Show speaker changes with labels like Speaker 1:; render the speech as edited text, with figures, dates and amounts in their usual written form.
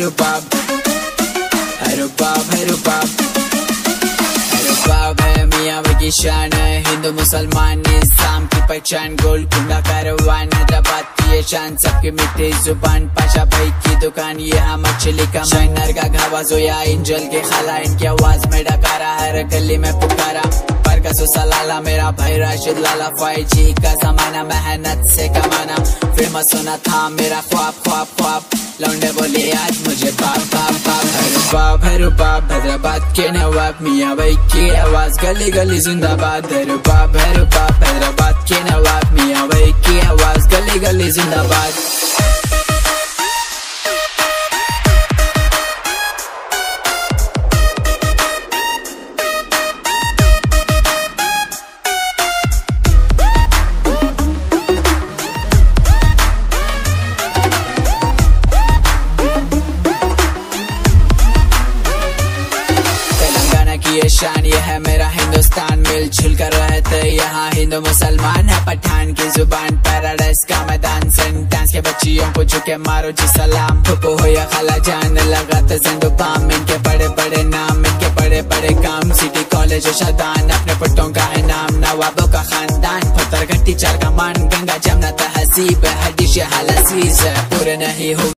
Speaker 1: रुबाब है रुबाब है रुबाब है मियाँ की शान है, हिंदू मुसलमान निजाम की पहचान, गोलकुंडा कारवान हैदराबाद की ये शान, सबकी मिठी जुबान, पाशा भाई की दुकान, ये हम मछली का माइनर का घावा जोया इंजल के खाला, इनकी आवाज में डकारा, हर गली में पुकारा, पर का सुसलाला मेरा भाई राशिद लाला, 5G का जमाना, मेहनत से कमाना, फिर मैं सुना था मेरा ख्वाब ख्वाब ख्वाब, लौंडे बोले आज मुझे बाप बाप बाप है रुबाब है रुबाब, हैदराबाद के नवाब, मियाँ भाई की आवाज गली गली जिंदाबाद है रुबाब है रुबाब, हैदराबाद के नवाब, मियाँ भाई की आवाज गली गली जिंदाबाद। ये शान ये है मेरा हिंदुस्तान, मिलजुल कर रहते यहाँ हिंदू मुसलमान, है पठान की जुबान, पैराडाइज का मैदान, सेंटेंस के बच्चियों को झुके मारो जी सलाम, फुप्पो हो या खाला जान लगाते झंडू पाम, इनके बड़े बड़े नाम, इनके बड़े बड़े काम, सिटी कॉलेज शदान, अपने पुट्टों का है नाम, नवाबों का खानदान, पत्थर घट्टी चार का मान, गंगा जमुना तहजीब, हदीश हाल अजीज, पूरे नहीं हो